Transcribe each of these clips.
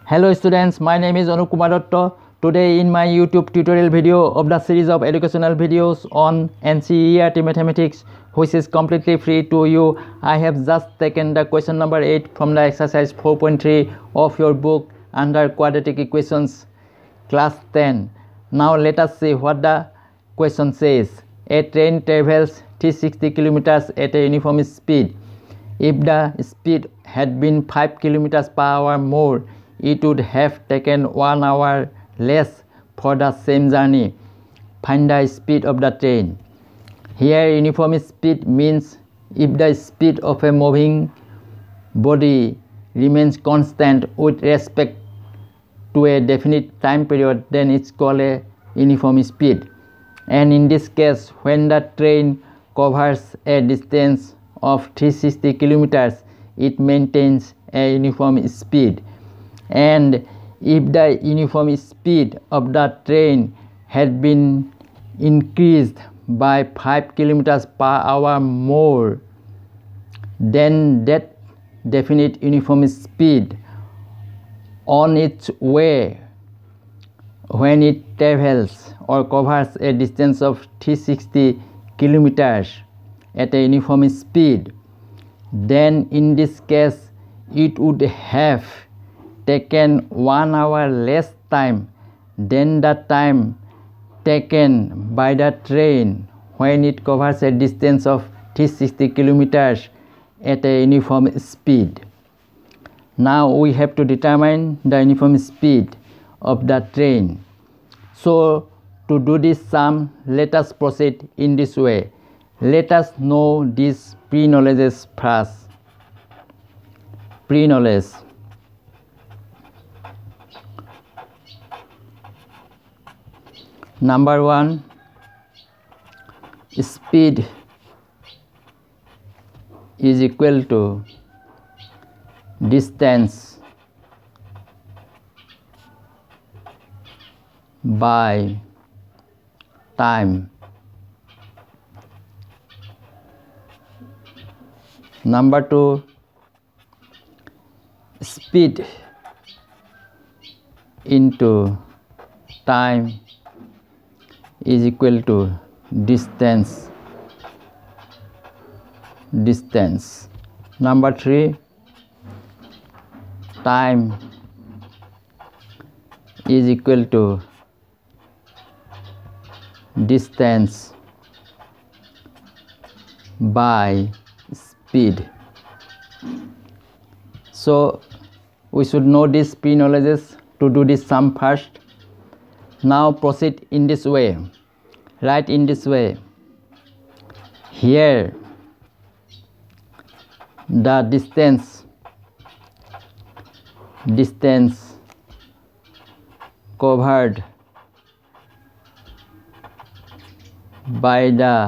Hello students, my name is Anup Kumar Dotto. Today in my YouTube tutorial video of the series of educational videos on NCERT Mathematics, which is completely free to you, I have just taken the question number 8 from the exercise 4.3 of your book under quadratic equations class 10. Now let us see what the question says. A train travels 360 kilometers at a uniform speed. If the speed had been 5 kilometers per hour more, it would have taken 1 hour less for the same journey. Find the speed of the train. Here uniform speed means if the speed of a moving body remains constant with respect to a definite time period, then it's called a uniform speed. And in this case, when the train covers a distance of 360 kilometers, it maintains a uniform speed. And if the uniform speed of the train had been increased by 5 kilometers per hour more, then that definite uniform speed on its way when it travels or covers a distance of 360 kilometers at a uniform speed, then in this case it would have taken 1 hour less time than the time taken by the train when it covers a distance of 360 kilometers at a uniform speed. Now we have to determine the uniform speed of the train. So to do this sum, let us proceed in this way. Let us know these pre-knowledges first. Pre-knowledge. Number 1, speed is equal to distance by time. Number 2, speed into time is equal to distance. Number 3, time is equal to distance by speed. So we should know these pre-knowledges to do this sum first. Now proceed in this way. Write in this way. Here the distance covered by the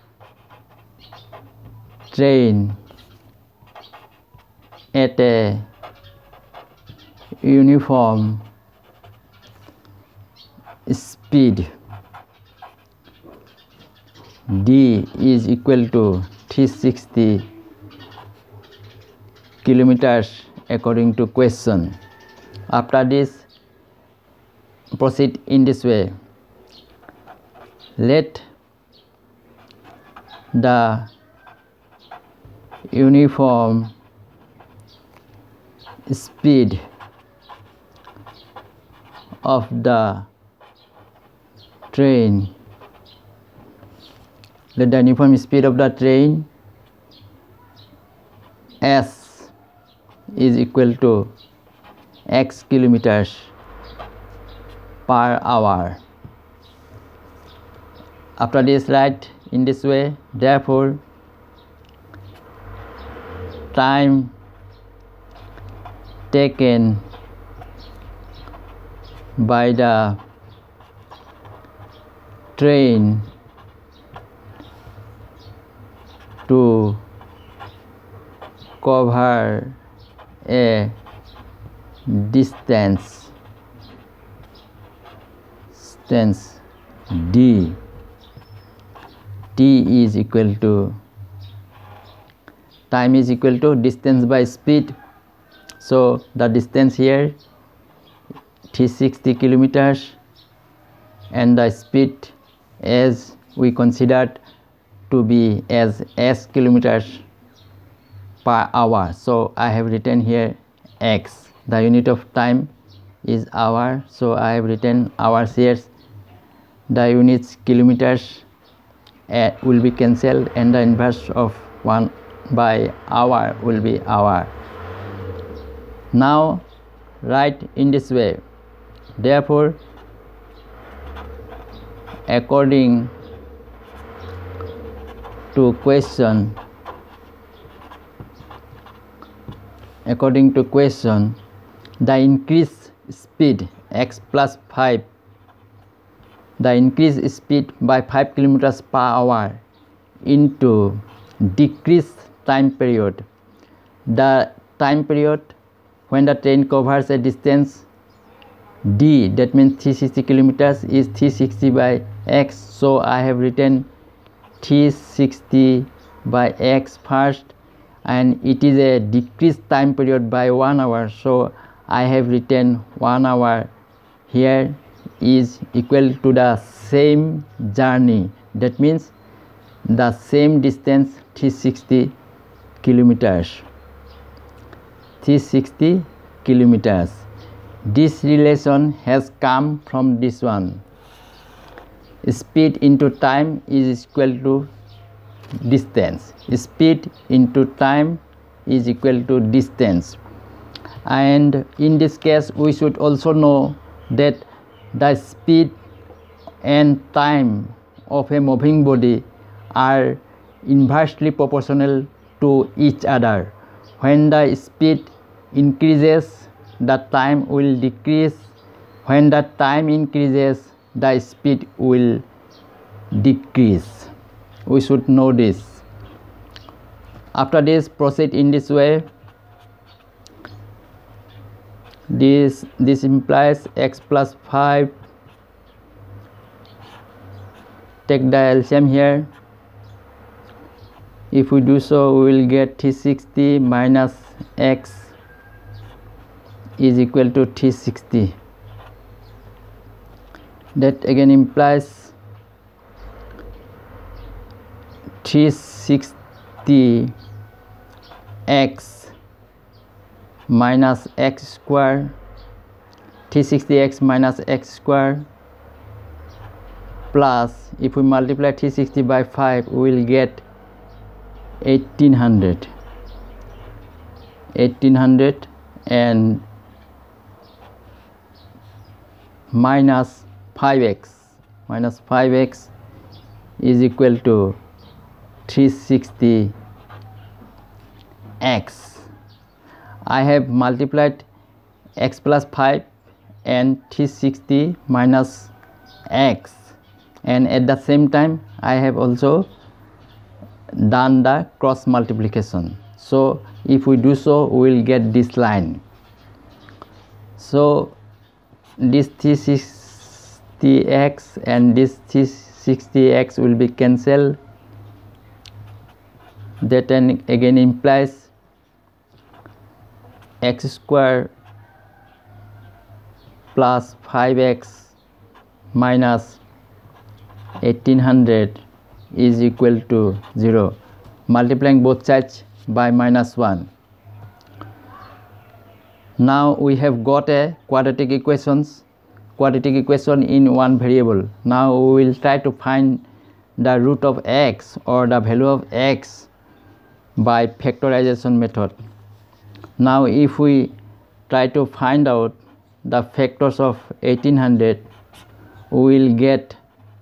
train at a uniform speed d is equal to 360 kilometers according to question. After this, proceed in this way. Let the uniform speed of the train, let the uniform speed of the train s is equal to x kilometers per hour. After this, write in this way. Therefore, time taken by the train to cover a distance d, t is equal to time is equal to distance by speed. So the distance here 360 kilometers, and the speed as we considered to be as s kilometers per hour. So I have written here x. The unit of time is hour, so I have written hours here. The units kilometers will be cancelled, and the inverse of 1 by hour will be hour. Now write in this way. Therefore, according to question, the increased speed x plus 5, the increased speed by 5 kilometers per hour into decreased time period. The time period when the train covers a distance d, that means 360 kilometers, is 360 by x. So I have written 360 by x first, and it is a decreased time period by 1 hour, so I have written 1 hour here is equal to the same journey, that means the same distance 360 kilometers. This relation has come from this one. Speed into time is equal to distance. Speed into time is equal to distance. And in this case, we should also know that the speed and time of a moving body are inversely proportional to each other. When the speed increases, the time will decrease. When the time increases, the speed will decrease. We should know this. After this, proceed in this way. This implies x plus 5. Take the LCM here. If we do so, we will get 360 minus x is equal to 360. That again implies 360 x minus x square, 360x minus x square, plus if we multiply 360 by 5, we will get 1800 and minus 5x is equal to 360x. I have multiplied x plus 5 and 360 minus x, and at the same time I have also done the cross multiplication. So if we do so, we will get this line. So this 360x and this 360x will be cancelled. That again implies x square plus 5x minus 1800 is equal to 0. Multiplying both sides by minus 1. Now we have got a quadratic equation in one variable. Now we will try to find the root of x or the value of x by factorization method. Now if we try to find out the factors of 1800, we will get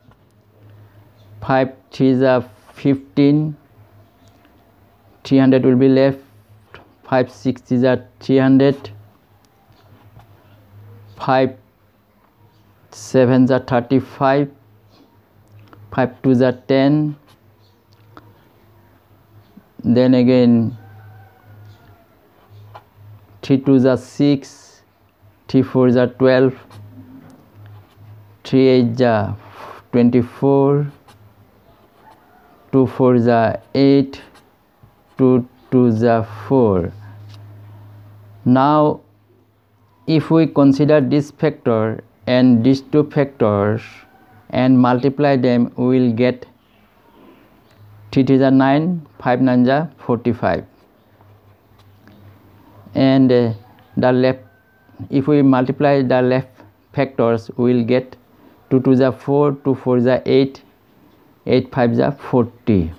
5 3s are 15, 300 will be left, 5 6s are 300, 5 7s are 35, 5 2s are 10, then again 3 2s are 6, 3 4s are 12, 3 8s are 24, 2 4s are 8, 2 2s are 4. Now if we consider this factor and these two factors and multiply them, we will get 3 3 are 9, 5 9 are 45. And the left, if we multiply the left factors, we will get 2 2 are 4, 2 4 are 8, 8 5 are 40.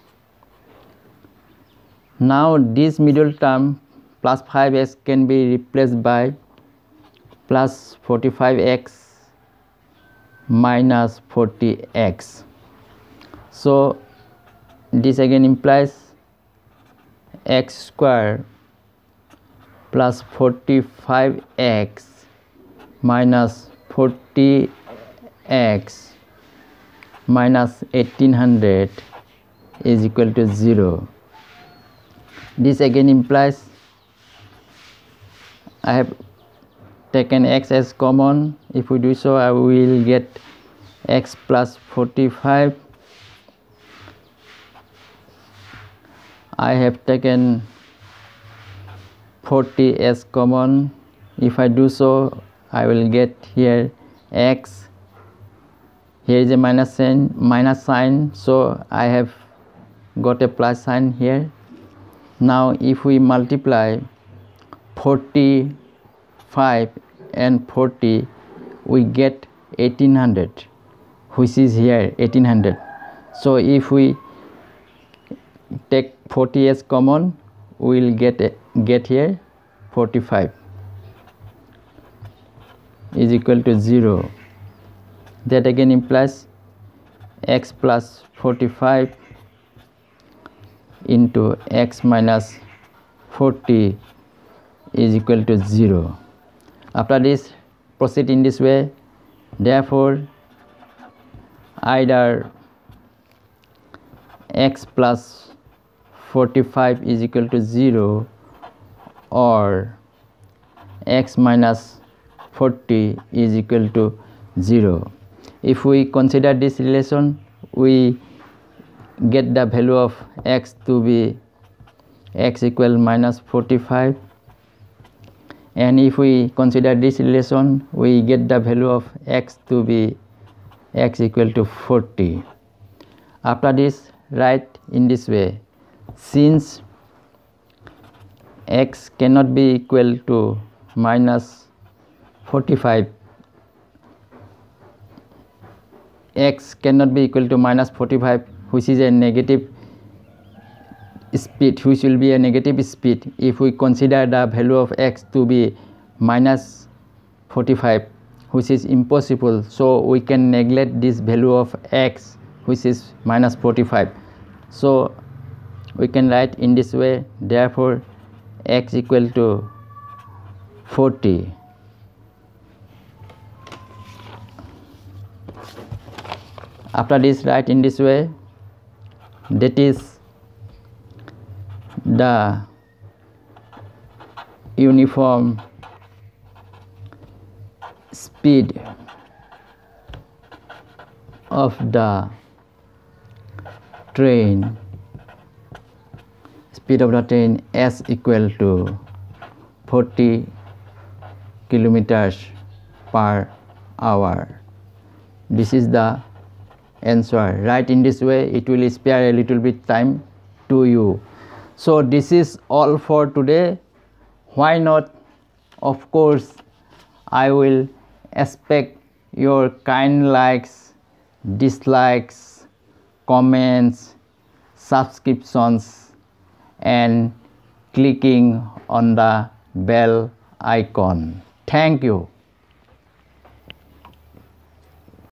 Now this middle term plus 5x can be replaced by plus 45x minus 40x. So this again implies x square plus 45x minus 40x minus 1800 is equal to 0. This again implies I have taken x as common. If we do so, I will get x plus 45. I have taken 40 as common. If I do so, I will get here x. Here is a minus sign, so I have got a plus sign here. Now if we multiply 45 and 40, we get 1800, which is here 1800. So if we take 40 as common, we will get here 45 is equal to 0. That again implies x plus 45 into x minus 40 is equal to 0. After this, proceed in this way. Therefore, either x plus 45 is equal to 0 or x minus 40 is equal to 0. If we consider this relation, we get the value of x to be x equal minus 45, and if we consider this relation, we get the value of x to be x equal to 40. After this, write in this way: since x cannot be equal to minus 45, x cannot be equal to minus 45, which is a negative speed, which will be a negative speed. If we consider the value of x to be minus 45, which is impossible, so we can neglect this value of x, which is minus 45. So we can write in this way: therefore x equal to 40. After this, write in this way: that is the uniform speed of the train, s equal to 40 kilometers per hour. This is the answer. Write in this way, it will spare a little bit time to you. So this is all for today. Why not? Of course, I will expect your kind likes, dislikes, comments, subscriptions, and clicking on the bell icon. Thank you.